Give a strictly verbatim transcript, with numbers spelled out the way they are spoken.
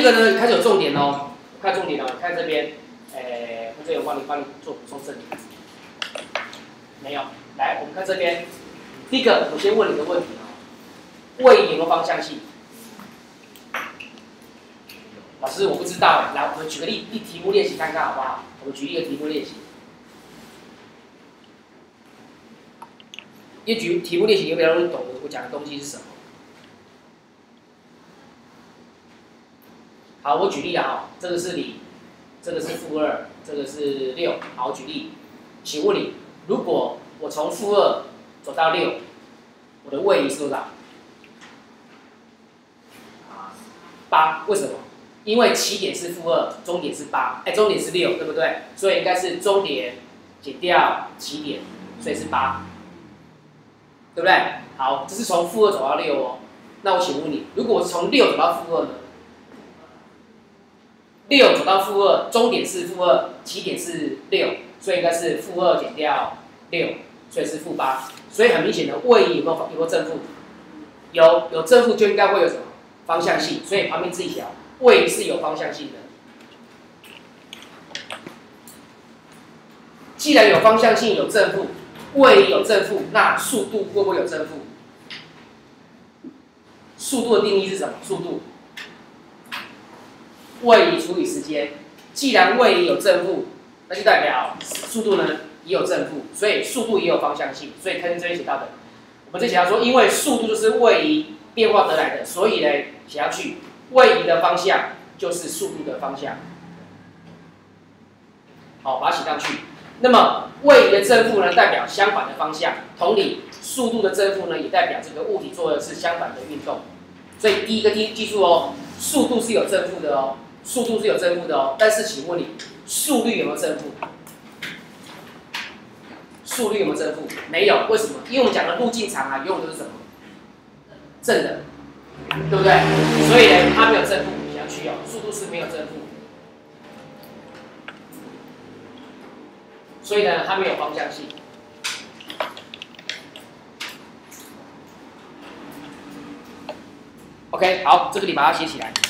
个呢，开始有重点哦，看重点哦，看这边，诶，我这有帮你帮你做补充整理，没有？来，我们看这边，第一个，我先问你个问题哦，位移有没有方向性？老师，我不知道。来，我们举个例，例题目练习看看好不好？我们举一个题目练习。因为举题目练习，你比较容易懂我讲的东西是什么。好，我举例啊，这个是零，这个是负二，这个是六。好，我举例，请问你，如果我从负二走到六，我的位移是多少？八。为什么？因为起点是负二，终点是八，哎，终点是六，对不对？所以应该是终点减掉起点，所以是八，对不对？好，这是从负二走到六哦。那我请问你，如果我是从六走到负二呢？六走到负二，终点是负二，起点是六，所以应该是负二减掉六，所以是负八。所以很明显的，位移有没有有没有正负？有，有正负就应该会有什么方向性，所以旁边自己调。位移是有方向性的，既然有方向性，有正负，位移有正负，那速度会不会有正负？速度的定义是什么？速度，位移除以时间。既然位移有正负，那就代表速度呢也有正负，所以速度也有方向性。所以看这边写到的，我们这写到说，因为速度就是位移变化得来的，所以呢写下去。位移的方向就是速度的方向，好，把它写上去。那么位移的正负呢，代表相反的方向。同理，速度的正负呢，也代表这个物体做的是相反的运动。所以第一个记记住哦，速度是有正负的哦，速度是有正负的哦。但是请问你，速率有没有正负？速率有没有正负？没有，为什么？因为我们讲的路径长啊，用的是什么？正的。对不对？所以呢，它没有正负，写下去哦。速度是没有正负，所以呢，它没有方向性。OK， 好，这个你把它写起来。